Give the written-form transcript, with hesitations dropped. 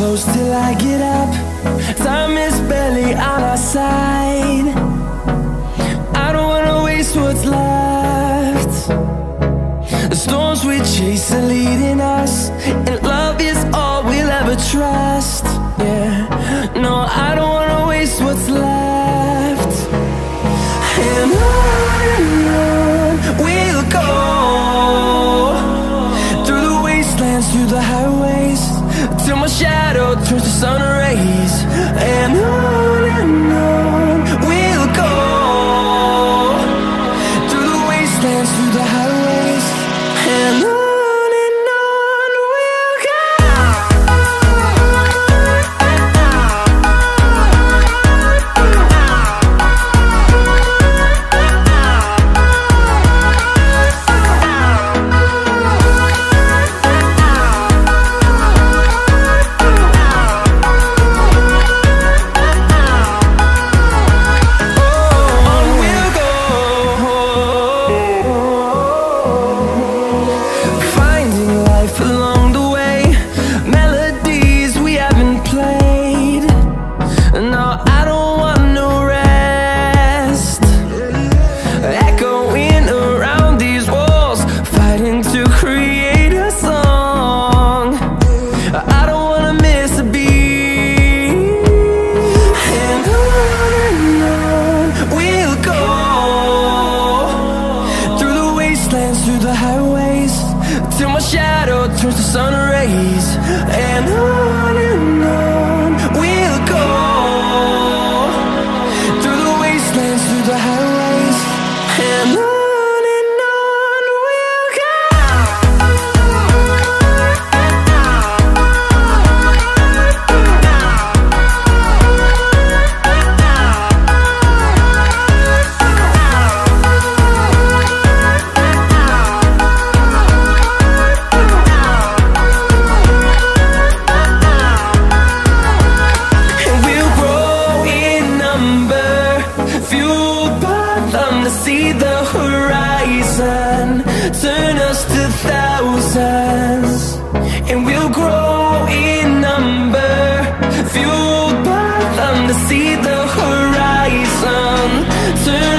close till I get up. Time is barely on our side. I don't wanna waste what's left. The storms we chase are leading us, and love is all we'll ever trust. Yeah, no, I don't wanna waste what's left. And on we'll go, through the wastelands, through the highways, till my shadow turns to sun rays. And on we'll go, through the wastelands, through the highways, and on we'll go. Through the highways, till my shadow turns to sun rays. And on we'll go, through the wastelands, through the highways, and on we'll go. See the horizon, turn us to thousands, and we'll grow in number, fueled by them to see the horizon, turn